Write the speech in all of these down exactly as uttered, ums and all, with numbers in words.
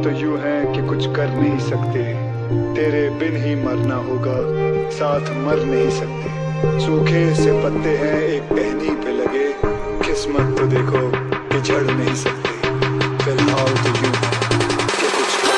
तो यूं है कि कुछ कर नहीं सकते, तेरे बिन ही मरना होगा, साथ मर नहीं सकते। सूखे से पत्ते हैं एक टहनी पे लगे, किस्मत तो देखो कि झड़ नहीं सकते। फिलहाल तो यूं है कि कुछ कर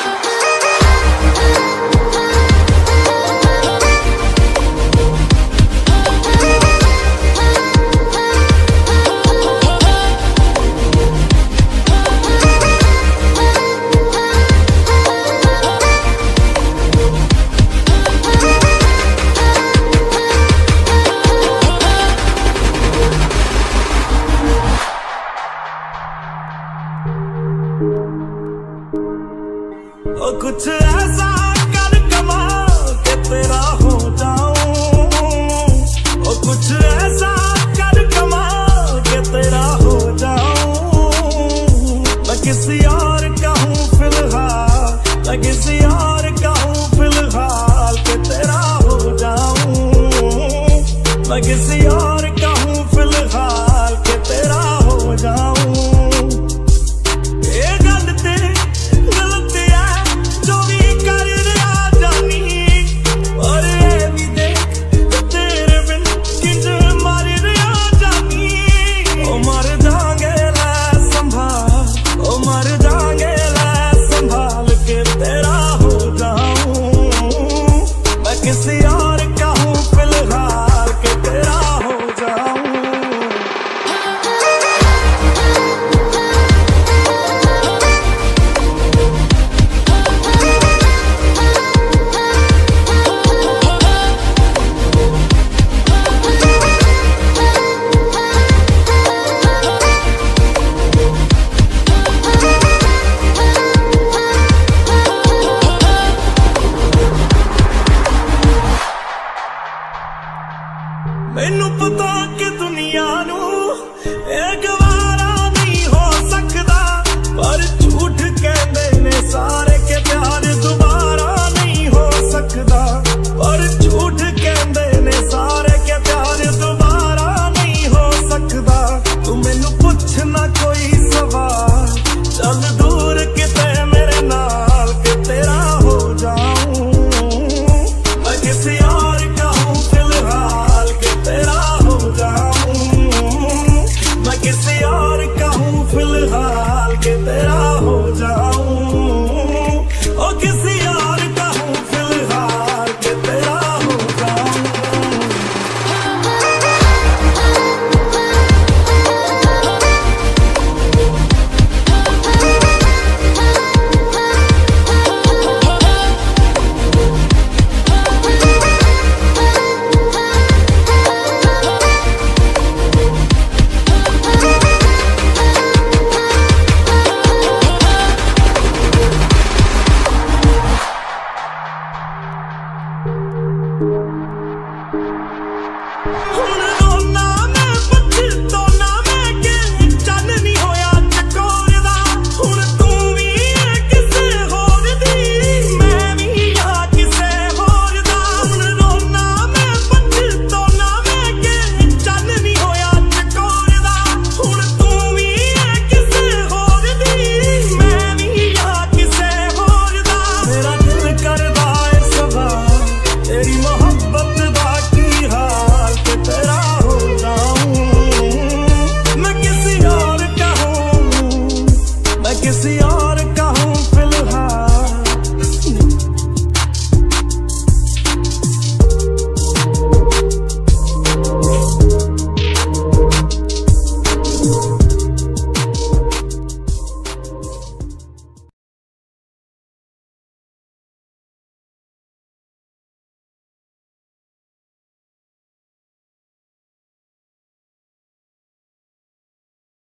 ओ कुछ ऐसा कर कमा के तेरा हो जाऊं, ओ कुछ ऐसा कर कमा के तेरा हो जाऊं। मैं किसी और का हूँ फिलहाल, मैं किसी और का हूँ फिलहाल के तेरा हो जाऊं। मैं किसी और का हूँ फिलहाल के तेरा हो जाऊं। किसी और का हूँ फिलहाल के तेरा हो जाऊं। मैनू पता कि दुनिया नू एक गवारा नहीं हो सकता, पर झूठ कहते ने सारे।